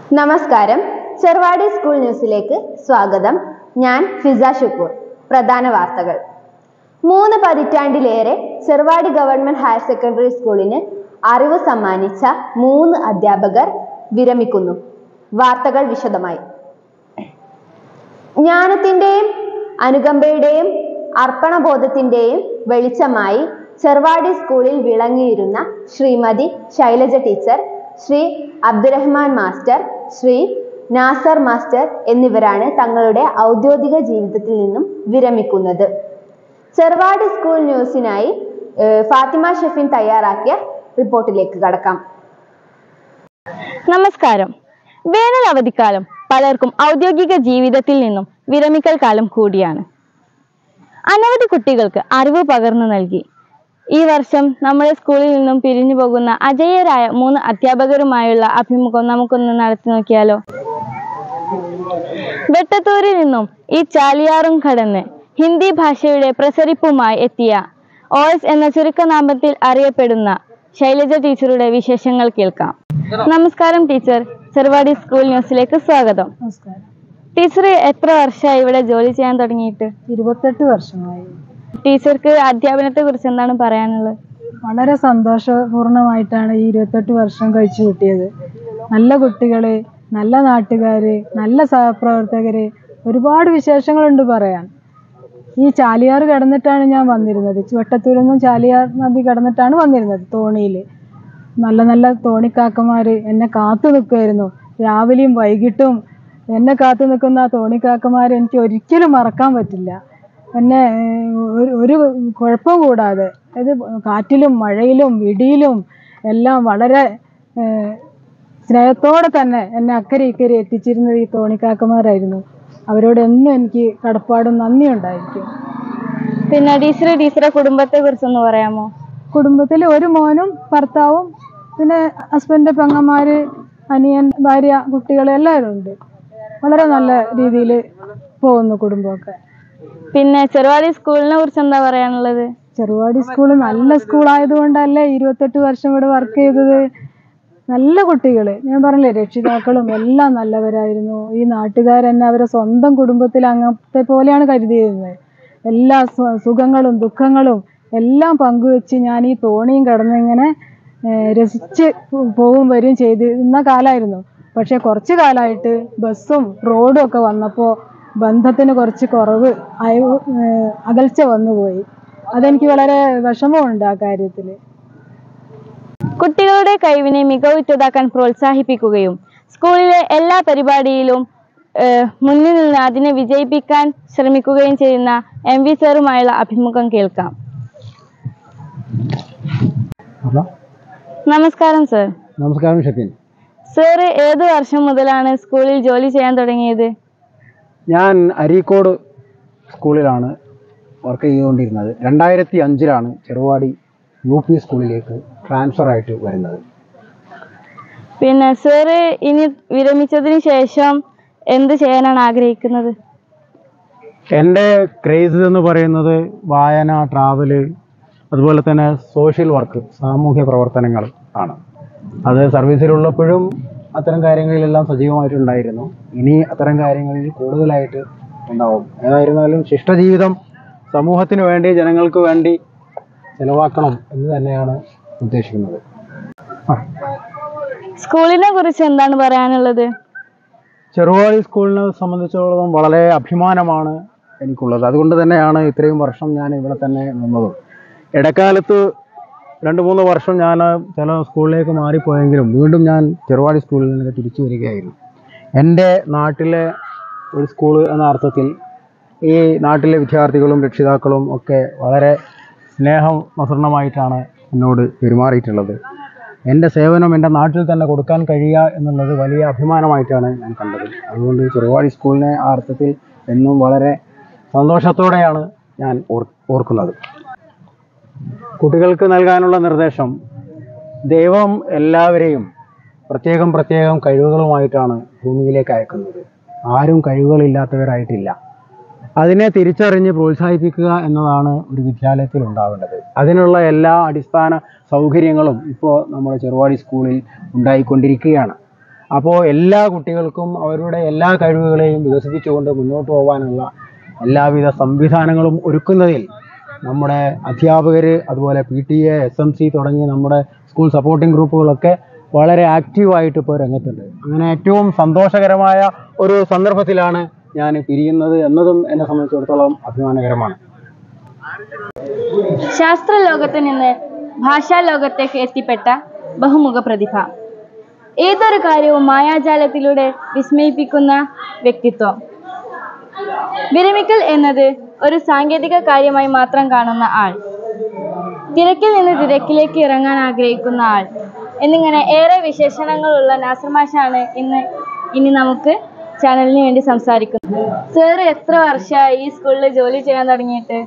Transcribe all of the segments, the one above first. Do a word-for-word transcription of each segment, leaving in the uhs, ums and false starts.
നമസ്കാരം, ചെറുവാടി സ്കൂൾ ന്യൂസിലേക്ക് സ്വാഗതം. ഞാൻ ഫിസ ഷുക്കൂർ. പ്രധാന വാർത്തകൾ. മൂന്ന് പതിറ്റാണ്ടിലേറെ ചെറുവാടി ഗവൺമെന്റ് ഹയർ സെക്കൻഡറി സ്കൂളിന് അറിവ് സമ്മാനിച്ച മൂന്ന് അധ്യാപകർ വിരമിക്കുന്നു. വാർത്തകൾ വിശദമായി. ജ്ഞാനത്തിന്റെയും അനുകമ്പയുടെയും അർപ്പണബോധത്തിന്റെയും വെളിച്ചമായി ചെറുവാടി സ്കൂളിൽ വിളങ്ങിയിരുന്ന Shrimati Shailaja teacher, Shri Abdurahman master, Shri Nasar master എന്നിവരാണ് തങ്ങളുടെ ഔദ്യോഗിക ജീവിതത്തിൽ നിന്നും വിരമിക്കുന്നത്. ചെറുവാടി സ്കൂൾ ന്യൂസിനായി ഫാത്തിമ ഷെഫിൻ തയ്യാറാക്കിയ റിപ്പോർട്ടിലേക്ക് കടക്കാം. നമസ്കാരം. വേനൽ അവധിക്കാലം പലർക്കും ഔദ്യോഗിക ജീവിതത്തിൽ നിന്നും വിരമിക്കൽ കാലം കൂടിയാണ്. അനവധി കുട്ടികൾക്ക് അറിവ് പകർന്നു നൽകി ഈ വർഷം നമ്മുടെ സ്കൂളിൽ നിന്നും പിരിഞ്ഞു പോകുന്ന അജയ്യരായ മൂന്ന് അധ്യാപകരുമായുള്ള അഭിമുഖം നമുക്കൊന്ന് നടത്തി നോക്കിയാലോ. വെട്ടത്തൂരിൽ നിന്നും ഈ ചാലിയാറും കടന്ന് ഹിന്ദി ഭാഷയുടെ പ്രസരിപ്പുമായി എത്തിയ ഒ എസ് എന്ന ചുരുക്കനാമത്തിൽ അറിയപ്പെടുന്ന ശൈലജ ടീച്ചറുടെ വിശേഷങ്ങൾ കേൾക്കാം. നമസ്കാരം ടീച്ചർ, ചെറുവാടി സ്കൂൾ ന്യൂസിലേക്ക് സ്വാഗതം. നമസ്കാരം. ടീച്ചർ എത്ര വർഷമായി ഇവിടെ ജോലി ചെയ്യാൻ തുടങ്ങിയിട്ട്? ഇരുപത്തെട്ട് വർഷമായി. ടീച്ചർക്ക് അധ്യാപനത്തെ കുറിച്ച് എന്താണ് പറയാനുള്ളത്? വളരെ സന്തോഷപൂർണമായിട്ടാണ് ഈ ഇരുപത്തെട്ട് വർഷം കഴിച്ചു കൂട്ടിയത്. നല്ല കുട്ടികള്, നല്ല നാട്ടുകാര്, നല്ല സഹപ്രവർത്തകര്, ഒരുപാട് വിശേഷങ്ങളുണ്ട് പറയാൻ. ഈ ചാലിയാർ കടന്നിട്ടാണ് ഞാൻ വന്നിരുന്നത്. വെട്ടത്തൂരിൽ നിന്നും ചാലിയാർ നദി കടന്നിട്ടാണ് വന്നിരുന്നത് തോണിയില്. നല്ല നല്ല തോണിക്കാക്കന്മാര് എന്നെ കാത്തു നിൽക്കുമായിരുന്നു. രാവിലെയും വൈകിട്ടും എന്നെ കാത്തു നിൽക്കുന്ന ആ തോണിക്കാക്കന്മാരെ എനിക്ക് ഒരിക്കലും മറക്കാൻ പറ്റില്ല. എന്നെ ഒരു കുഴപ്പം കൂടാതെ, അതായത് കാറ്റിലും മഴയിലും ഇടിയിലും എല്ലാം വളരെ സ്നേഹത്തോടെ തന്നെ എന്നെ അക്കരെ ഇക്കരെ എത്തിച്ചിരുന്നത് ഈ തോണിക്കാക്കന്മാരായിരുന്നു. അവരോട് എന്നും എനിക്ക് കടപ്പാടും നന്ദിയും ഉണ്ടായിരിക്കും. പിന്നെ ടീച്ചർ ടീച്ചറെ കുടുംബത്തെ കുറിച്ചൊന്ന് പറയാമോ? കുടുംബത്തിൽ ഒരു മോനും ഭർത്താവും പിന്നെ ഹസ്ബൻഡ്, പെങ്ങന്മാര്, അനിയൻ, ഭാര്യ, കുട്ടികൾ എല്ലാവരും ഉണ്ട്. വളരെ നല്ല രീതിയിൽ പോകുന്നു കുടുംബമൊക്കെ. പിന്നെ ചെറുവാടി സ്കൂളിനെ കുറിച്ച് എന്താ പറയാനുള്ളത്? ചെറുവാടി സ്കൂൾ നല്ല സ്കൂളായതുകൊണ്ടല്ലേ ഇരുപത്തെട്ട് വർഷം ഇവിടെ വർക്ക് ചെയ്തത്. നല്ല കുട്ടികൾ, ഞാൻ പറഞ്ഞില്ലേ, രക്ഷിതാക്കളും എല്ലാം നല്ലവരായിരുന്നു. ഈ നാട്ടുകാരെന്നെ അവരെ സ്വന്തം കുടുംബത്തിൽ അങ്ങനത്തെ പോലെയാണ് കരുതിയിരുന്നത്. എല്ലാ സുഖങ്ങളും ദുഃഖങ്ങളും എല്ലാം പങ്കുവെച്ച് ഞാൻ ഈ തോണിയും കടന്നിങ്ങനെ രസിച്ച് പോവും വരും ചെയ്തിരുന്ന കാലമായിരുന്നു. പക്ഷെ കുറച്ച് കാലമായിട്ട് ബസ്സും റോഡും ഒക്കെ വന്നപ്പോൾ ബന്ധത്തിന് കുറച്ച് കുറവ് അകൽച്ച വന്നുപോയി. അതെനിക്ക് വളരെ വിഷമമുണ്ട് ആ കാര്യത്തിൽ. കുട്ടികളുടെ കഴിവിനെ മികവുറ്റതാക്കാൻ പ്രോത്സാഹിപ്പിക്കുകയും സ്കൂളിലെ എല്ലാ പരിപാടിയിലും മുന്നിൽ നിന്ന് അതിനെ വിജയിപ്പിക്കാൻ ശ്രമിക്കുകയും ചെയ്യുന്ന എം വി സാറുമായുള്ള അഭിമുഖം കേൾക്കാം. നമസ്കാരം സർ. നമസ്കാരം ഷെഫിൻ. സർ ഏത് വർഷം മുതലാണ് സ്കൂളിൽ ജോലി ചെയ്യാൻ തുടങ്ങിയത്? ഞാൻ അരീക്കോട് സ്കൂളിലാണ് വർക്ക് ചെയ്തുകൊണ്ടിരുന്നത്. രണ്ടായിരത്തി അഞ്ചിലാണ് ചെറുവാടി യു പി സ്കൂളിലേക്ക് ട്രാൻസ്ഫർ ആയിട്ട് വരുന്നത്. പിന്നെ സർ ഇനി വിരമിച്ചതിന് ശേഷം എന്ത് ചെയ്യാനാണ് ആഗ്രഹിക്കുന്നത്? എൻ്റെ ക്രേസ് എന്ന് പറയുന്നത് വായന, ട്രാവല്, അതുപോലെ തന്നെ സോഷ്യൽ വർക്ക്, സാമൂഹ്യ പ്രവർത്തനങ്ങൾ ആണ്. അത് സർവീസിലുള്ളപ്പോഴും അത്തരം കാര്യങ്ങളിലെല്ലാം സജീവമായിട്ടുണ്ടായിരുന്നു. ഇനി അത്തരം കാര്യങ്ങളിൽ കൂടുതലായിട്ട് ഉണ്ടാവും. ഏതായിരുന്നാലും ശിഷ്ടജീവിതം സമൂഹത്തിന് വേണ്ടി, ജനങ്ങൾക്ക് വേണ്ടി ചെലവാക്കണം എന്ന് തന്നെയാണ് ഉദ്ദേശിക്കുന്നത്. സ്കൂളിനെ കുറിച്ച് എന്താണ് പറയാനുള്ളത്? ചെറുവാടി സ്കൂളിനെ സംബന്ധിച്ചിടത്തോളം വളരെ അഭിമാനമാണ് എനിക്കുള്ളത്. അതുകൊണ്ട് തന്നെയാണ് ഇത്രയും വർഷം ഞാൻ ഇവിടെ തന്നെ നിന്നതും. ഇടക്കാലത്ത് രണ്ട് മൂന്ന് വർഷം ഞാൻ ചില സ്കൂളിലേക്ക് മാറിപ്പോയെങ്കിലും വീണ്ടും ഞാൻ ചെറുവാടി സ്കൂളിൽ നിന്ന് തിരിച്ചു വരികയായിരുന്നു. എൻ്റെ നാട്ടിലെ ഒരു സ്കൂൾ എന്ന അർത്ഥത്തിൽ ഈ നാട്ടിലെ വിദ്യാർത്ഥികളും രക്ഷിതാക്കളും ഒക്കെ വളരെ സ്നേഹം മസൃണമായിട്ടാണ് എന്നോട് പെരുമാറിയിട്ടുള്ളത്. എൻ്റെ സേവനം എൻ്റെ നാട്ടിൽ തന്നെ കൊടുക്കാൻ കഴിയുക എന്നുള്ളത് വലിയ അഭിമാനമായിട്ടാണ് ഞാൻ കണ്ടത്. അതുകൊണ്ട് ചെറുവാടി സ്കൂളിനെ ആ അർത്ഥത്തിൽ എന്നും വളരെ സന്തോഷത്തോടെയാണ് ഞാൻ ഓർ ഓർക്കുന്നത്. കുട്ടികൾക്ക് നൽകാനുള്ള നിർദ്ദേശം, ദൈവം എല്ലാവരെയും പ്രത്യേകം പ്രത്യേകം കഴിവുകളുമായിട്ടാണ് ഭൂമിയിലേക്ക് അയക്കുന്നത്. ആരും കഴിവുകളില്ലാത്തവരായിട്ടില്ല. അതിനെ തിരിച്ചറിഞ്ഞ് പ്രോത്സാഹിപ്പിക്കുക എന്നതാണ് ഒരു വിദ്യാലയത്തിൽ ഉണ്ടാവേണ്ടത്. അതിനുള്ള എല്ലാ അടിസ്ഥാന സൗകര്യങ്ങളും ഇപ്പോൾ നമ്മുടെ ചെറുവാടി സ്കൂളിൽ ഉണ്ടായിക്കൊണ്ടിരിക്കുകയാണ്. അപ്പോൾ എല്ലാ കുട്ടികൾക്കും അവരുടെ എല്ലാ കഴിവുകളെയും വികസിപ്പിച്ചുകൊണ്ട് മുന്നോട്ട് പോകാനുള്ള എല്ലാവിധ സംവിധാനങ്ങളും ഒരുക്കുന്നതിൽ നമ്മുടെ അധ്യാപകർ, അതുപോലെ P T A, S M C തുടങ്ങിയ നമ്മുടെ സ്കൂൾ സപ്പോർട്ടിംഗ് ഗ്രൂപ്പുകളൊക്കെ വളരെ ആക്റ്റീവായിട്ട് ഇപ്പോൾ രംഗത്തുണ്ട്. അങ്ങനെ ഏറ്റവും സന്തോഷകരമായ ഒരു സന്ദർഭത്തിലാണ് ഞാൻ പിരിയുന്നത് എന്നതും എന്നെ സംബന്ധിച്ചിടത്തോളം അഭിമാനകരമാണ്. ശാസ്ത്ര ലോകത്ത് നിന്ന് ഭാഷാ ലോകത്തേക്ക് എത്തിപ്പെട്ട ബഹുമുഖ പ്രതിഭ. ഏതൊരു കാര്യവും മായാജാലത്തിലൂടെ വിസ്മയിപ്പിക്കുന്ന വ്യക്തിത്വം. വിരമിക്കൽ എന്നത് ഒരു സാങ്കേതിക കാര്യമായി മാത്രം കാണുന്ന ആൾ, തിരക്കിൽ നിന്ന് തിരക്കിലേക്ക് ഇറങ്ങാൻ ആഗ്രഹിക്കുന്ന ആൾ എന്നിങ്ങനെ ഏറെ വിശേഷണങ്ങളുള്ള നാസർ മാഷാണ് ഇന്ന് ഇനി നമുക്ക് ചാനലിന് വേണ്ടി സംസാരിക്കുന്നത്. സാർ എത്ര വർഷമായി ഈ സ്കൂളിൽ ജോലി ചെയ്യാൻ തുടങ്ങിയിട്ട്?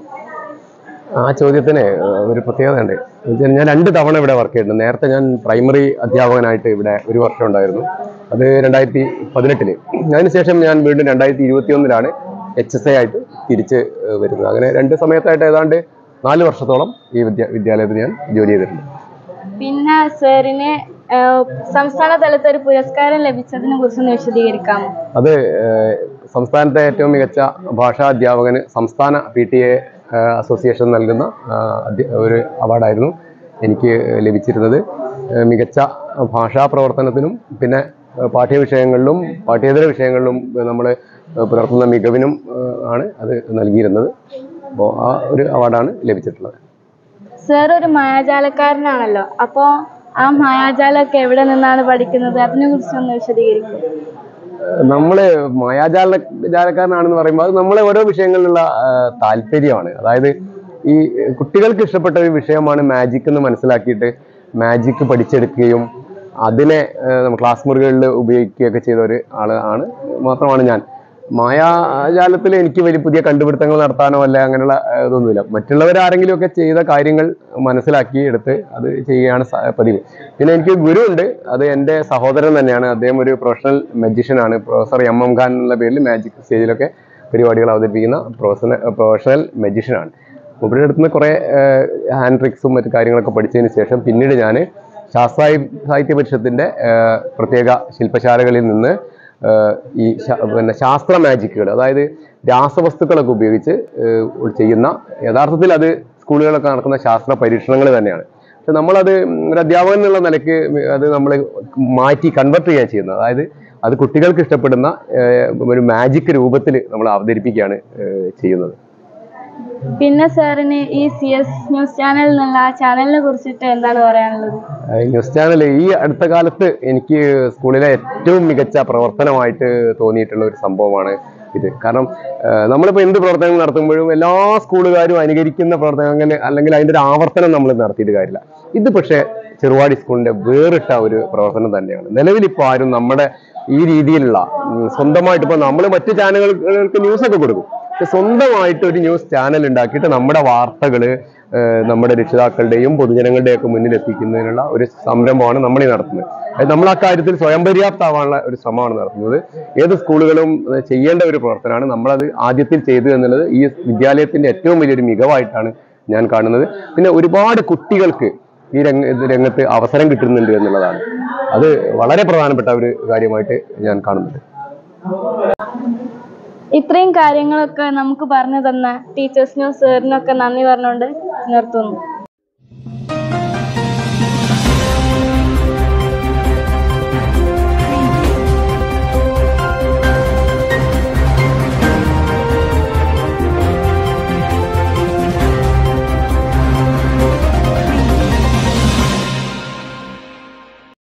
ആ ചോദ്യത്തിന് ഒരു പ്രത്യേകത ഉണ്ട്. ഞാൻ രണ്ട് തവണ ഇവിടെ വർക്ക് ചെയ്തിട്ടുണ്ട്. നേരത്തെ ഞാൻ പ്രൈമറി അധ്യാപകനായിട്ട് ഇവിടെ ഒരു വർഷം ഉണ്ടായിരുന്നു. അത് രണ്ടായിരത്തി പതിനെട്ടില്. അതിനുശേഷം ഞാൻ വീണ്ടും രണ്ടായിരത്തി ഇരുപത്തി ഒന്നിലാണ് എച്ച് എസ് എ ആയിട്ട് തിരിച്ച് വരുന്നത്. അങ്ങനെ രണ്ട് സമയത്തായിട്ട് ഏതാണ്ട് നാല് വർഷത്തോളം ഈ വിദ്യാ വിദ്യാലയത്തിൽ ഞാൻ ജോലി ചെയ്തിട്ടുണ്ട്. പിന്നെ സാറിന് സംസ്ഥാന തലത്തിൽ ഒരു പുരസ്കാരം ലഭിച്ചതിനെ കുറിച്ചൊന്ന് വിശദീകരിക്കാമോ? അത് സംസ്ഥാനത്തെ ഏറ്റവും മികച്ച ഭാഷാ അധ്യാപകന് സംസ്ഥാന പി ടി എ അസോസിയേഷൻ നൽകുന്ന ഒരു അവാർഡായിരുന്നു എനിക്ക് ലഭിച്ചിരുന്നത്. മികച്ച ഭാഷാ പ്രവർത്തനത്തിനും പിന്നെ പാഠ്യവിഷയങ്ങളിലും പാഠ്യേതര വിഷയങ്ങളിലും നമ്മൾ പുലർത്തുന്ന മികവിനും ആണ് അത് നൽകിയിരുന്നത്. അപ്പോൾ ആ ഒരു അവാർഡാണ് ലഭിച്ചിട്ടുള്ളത്. സാർ ഒരു മായാജാലക്കാരനാണല്ലോ, അപ്പോൾ ആ മായാജാലമൊക്കെ എവിടെ നിന്നാണ് പഠിക്കുന്നത്? അതിനെ കുറിച്ചൊന്ന് വിശദീകരിക്കും. നമ്മള് മായാജാല ജാലക്കാരനാണെന്ന് പറയുമ്പോൾ അത് നമ്മളെ ഓരോ വിഷയങ്ങളിലുള്ള താല്പര്യമാണ്. അതായത് ഈ കുട്ടികൾക്ക് ഇഷ്ടപ്പെട്ട ഒരു വിഷയമാണ് മാജിക് എന്ന് മനസ്സിലാക്കിയിട്ട് മാജിക് പഠിച്ചെടുക്കുകയും അതിനെ ക്ലാസ് മുറികളിൽ ഉപയോഗിക്കുകയൊക്കെ ചെയ്ത ഒരു ആള് ആണ് മാത്രമാണ് ഞാൻ. മായാജാലത്തിൽ എനിക്ക് വലിയ പുതിയ കണ്ടുപിടുത്തങ്ങൾ നടത്താനോ അല്ല അങ്ങനെയുള്ള ഇതൊന്നുമില്ല. മറ്റുള്ളവരാരെങ്കിലും ഒക്കെ ചെയ്ത കാര്യങ്ങൾ മനസ്സിലാക്കി എടുത്ത് അത് ചെയ്യുകയാണ് പതിവ്. പിന്നെ എനിക്ക് ഗുരു ഉണ്ട്, അത് എൻ്റെ സഹോദരൻ തന്നെയാണ്. അദ്ദേഹം ഒരു പ്രൊഫഷണൽ മജീഷ്യനാണ്. പ്രൊഫസർ എം എം ഖാൻ എന്നുള്ള പേരിൽ മാജിക് സ്റ്റേജിലൊക്കെ പരിപാടികൾ അവതരിപ്പിക്കുന്ന പ്രൊഫഷണൽ പ്രൊഫഷണൽ മജീഷ്യനാണ്. മൂപ്പരുടെ അടുത്ത് നിന്ന് കുറേ ഹാൻഡ് ട്രിക്സും മറ്റു കാര്യങ്ങളൊക്കെ പഠിച്ചതിന് ശേഷം പിന്നീട് ഞാൻ ശാസ്ത്ര സാഹിത്യ പരിഷത്തിൻ്റെ പ്രത്യേക ശില്പശാലകളിൽ നിന്ന് ഈ പിന്നെ ശാസ്ത്ര മാജിക്കുകൾ, അതായത് രാസവസ്തുക്കളൊക്കെ ഉപയോഗിച്ച് ചെയ്യുന്ന, യഥാർത്ഥത്തിൽ അത് സ്കൂളുകളിലൊക്കെ നടക്കുന്ന ശാസ്ത്ര പരീക്ഷണങ്ങൾ തന്നെയാണ്. പക്ഷെ നമ്മളത് ഒരു അധ്യാപകൻ എന്നുള്ള നിലയ്ക്ക് അത് നമ്മൾ മാറ്റി കൺവെർട്ട് ചെയ്യുകയാണ് ചെയ്യുന്നത്. അതായത് അത് കുട്ടികൾക്ക് ഇഷ്ടപ്പെടുന്ന ഒരു മാജിക് രൂപത്തിൽ നമ്മൾ അവതരിപ്പിക്കുകയാണ് ചെയ്യുന്നത്. പിന്നെ സാറിന് ഈ സി എസ് ന്യൂസ് ചാനൽ എന്നുള്ള ആ ചാനലിനെ കുറിച്ചിട്ട് എന്താണ് പറയാനുള്ളത്? ന്യൂസ് ചാനൽ ഈ അടുത്ത കാലത്ത് എനിക്ക് സ്കൂളിലെ ഏറ്റവും മികച്ച പ്രവർത്തനമായിട്ട് തോന്നിയിട്ടുള്ള ഒരു സംഭവമാണ് ഇത്. കാരണം നമ്മളിപ്പോൾ എന്ത് പ്രവർത്തനങ്ങൾ നടത്തുമ്പോഴും എല്ലാ സ്കൂളുകാരും അനുകരിക്കുന്ന പ്രവർത്തനങ്ങൾ അല്ലെങ്കിൽ അതിൻ്റെ ഒരു ആവർത്തനം നമ്മൾ നടത്തിയിട്ട് കാര്യമില്ല. ഇത് പക്ഷേ ചെറുവാടി സ്കൂളിൻ്റെ വേറിട്ട ഒരു പ്രവർത്തനം തന്നെയാണ്. നിലവിലിപ്പോൾ ആരും നമ്മുടെ ഈ രീതിയിലുള്ള സ്വന്തമായിട്ട് ഇപ്പോൾ നമ്മൾ മറ്റു ചാനലുകൾക്ക് ന്യൂസൊക്കെ കൊടുക്കും, പക്ഷെ സ്വന്തമായിട്ട് ഒരു ന്യൂസ് ചാനൽ ഉണ്ടാക്കിയിട്ട് നമ്മുടെ വാർത്തകൾ നമ്മുടെ രക്ഷിതാക്കളുടെയും പൊതുജനങ്ങളുടെയും ഒക്കെ മുന്നിൽ എത്തിക്കുന്നതിനുള്ള ഒരു സംരംഭമാണ് നമ്മൾ ഈ നടത്തുന്നത്. അതായത് നമ്മൾ ആ കാര്യത്തിൽ സ്വയം പര്യാപ്തമാവാനുള്ള ഒരു ശ്രമമാണ് നടത്തുന്നത്. ഏത് സ്കൂളുകളും ചെയ്യേണ്ട ഒരു പ്രവർത്തനമാണ്. നമ്മളത് ആദ്യത്തിൽ ചെയ്തു എന്നുള്ളത് ഈ വിദ്യാലയത്തിന്റെ ഏറ്റവും വലിയൊരു മികവായിട്ടാണ് ഞാൻ കാണുന്നത്. പിന്നെ ഒരുപാട് കുട്ടികൾക്ക് ഈ രംഗ രംഗത്ത് അവസരം കിട്ടുന്നുണ്ട് എന്നുള്ളതാണ്. അത് വളരെ പ്രധാനപ്പെട്ട ഒരു കാര്യമായിട്ട് ഞാൻ കാണുന്നുണ്ട്. ഇത്രയും കാര്യങ്ങളൊക്കെ നമുക്ക് പറഞ്ഞു തന്ന ടീച്ചേഴ്സിനും സാറിനൊക്കെ നന്ദി പറഞ്ഞുകൊണ്ട് നിർത്തുന്നു.